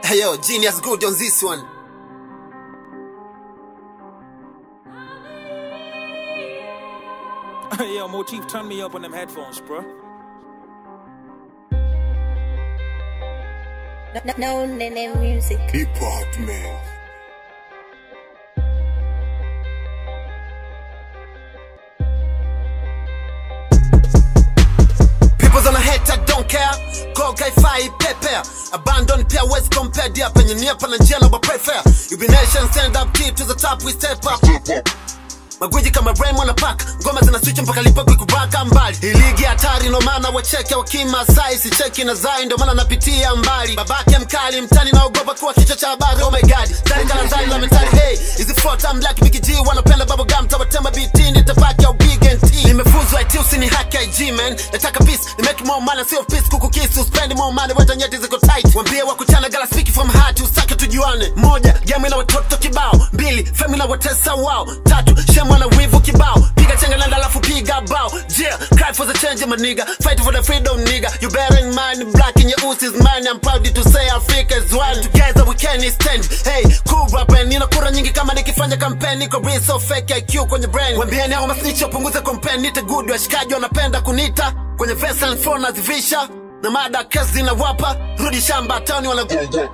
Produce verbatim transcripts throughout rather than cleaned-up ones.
Hey yo, genius good on this one. Yo, Motif, turn me up on them headphones, bro. No, no, no, no music. Department. People's on a hate, I don't care. Go guy fire prepare. Abandon peer West compare dear penny near panangena but prefer. You be nation stand up key to the top, we step up. Magwiji kama brain wana pack. Ngoma zina switch mpaka lipa kubaka mbali. Iligi hatari no maana wacheke wakima sai. Si cheki na zai ndo maana napitia mbali. Babake mkali mtani na ogopa kuwa kichwa cha habari. Oh my god, zari kala zari la mentali. Hey, is it front I'm black Big G. Wanapenda bubble gum tawatema B T. Nitapaki au big and T. Nimefuzwa iti usini haki I G man. Nataka peace, ni make more money. See of peace kuku kisu. Spend more money, weta nyeti ziko tight. Wambie wakuchana gala speak from heart. Usake tujuane. Moja, game na watoto kibao. Mbili, femi na watesa wow. Tatu, mwana wivu kibao. Piga chenga landa lafu piga bao. Yeah, cry for the change my nigga. Fight for the freedom nigga. You bear in mind, black in your ooze is mine. I'm proud to say Africa is one. Together we can stand. Hey, cool rapper. Nina kura nyingi kama nikifanya campaign. Niko real so fake I Q kwenye brain. Wambieni hao masnitch wapunguze campaign. Nite good washikaji wanapenda kunita. Kwenye verse and phone nazivisha. Na mada kazi na wapa. Rudi shamba town wala gogo.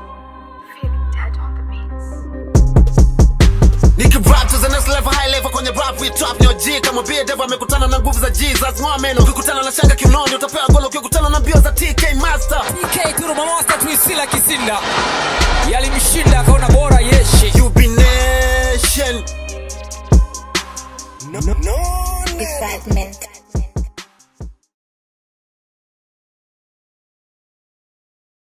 Niki rap to the next level, high level kwenye rap we trap ni G kama bia devil amekutana na nguvu za Jesus ngoa meno ukikutana na shanga kiunoni utapewa golo ukikutana na mbio za T K Master T K Turuma Master tuisila kisinda yalimshinda akaona bora yeshi you be nation no no no Department.